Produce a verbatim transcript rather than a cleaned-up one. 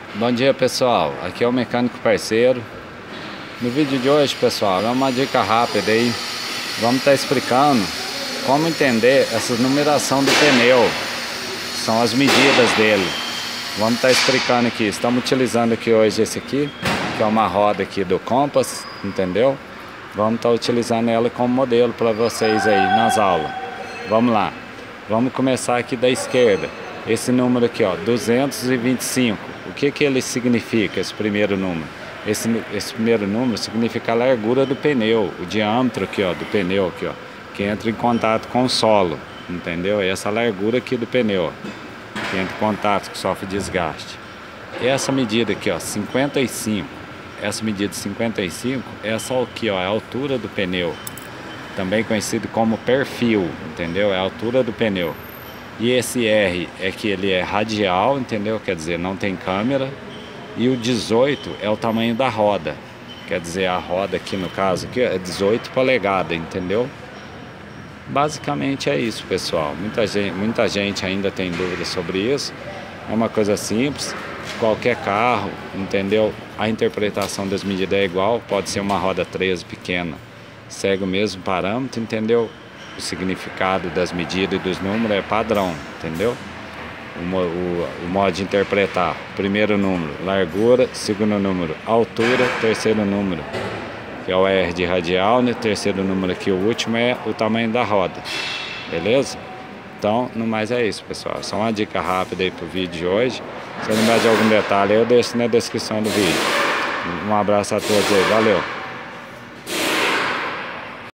Bom dia, pessoal, aqui é o mecânico parceiro. No vídeo de hoje, pessoal, é uma dica rápida aí. Vamos estar explicando como entender essa numeração do pneu, são as medidas dele. Vamos estar explicando aqui. Estamos utilizando aqui hoje esse aqui, que é uma roda aqui do Compass, entendeu? Vamos estar utilizando ela como modelo para vocês aí nas aulas. Vamos lá, vamos começar aqui da esquerda. Esse número aqui, ó, duzentos e vinte e cinco. O que que ele significa, esse primeiro número? Esse, esse primeiro número significa a largura do pneu, o diâmetro aqui, ó, do pneu aqui, ó, que entra em contato com o solo, entendeu? Essa largura aqui do pneu, ó, que entra em contato, que sofre desgaste. E essa medida aqui, ó, cinquenta e cinco. Essa medida de cinquenta e cinco, essa aqui, ó, é a altura do pneu, também conhecido como perfil, entendeu? É a altura do pneu. E esse R é que ele é radial, entendeu? Quer dizer, não tem câmera. E o dezoito é o tamanho da roda. Quer dizer, a roda aqui no caso aqui é dezoito polegadas, entendeu? Basicamente é isso, pessoal. Muita gente, muita gente ainda tem dúvida sobre isso. É uma coisa simples. Qualquer carro, entendeu? A interpretação das medidas é igual. Pode ser uma roda treze pequena, segue o mesmo parâmetro, entendeu? O significado das medidas e dos números é padrão, entendeu? O, o, o modo de interpretar: primeiro número, largura; segundo número, altura; terceiro número, que é o R de radial, né? Terceiro número aqui, o último, é o tamanho da roda, beleza? Então, no mais é isso, pessoal. Só uma dica rápida aí pro vídeo de hoje. Se lembrar de algum detalhe, eu deixo na descrição do vídeo. Um abraço a todos aí, valeu!